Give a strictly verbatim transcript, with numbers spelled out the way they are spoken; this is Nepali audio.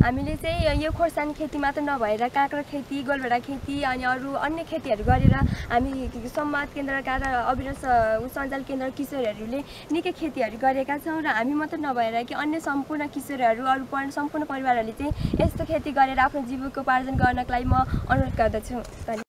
हामीले चाहिँ यो खोर्सानी खेती मात्र नभएर काँक्रा खेती, गोलभेडा खेती अनि अरू अन्य खेतीहरू गरेर हामी संवाद केन्द्रका र अविरत सञ्जाल केन्द्र किशोरहरूले निकै खेतीहरू गरेका छौँ र हामी मात्र नभएर कि अन्य सम्पूर्ण किशोरहरू अरू सम्पूर्ण परिवारहरूले चाहिँ यस्तो खेती गरेर आफ्नो जीविकोपार्जन गर्नका लागि म अनुरोध गर्दछु।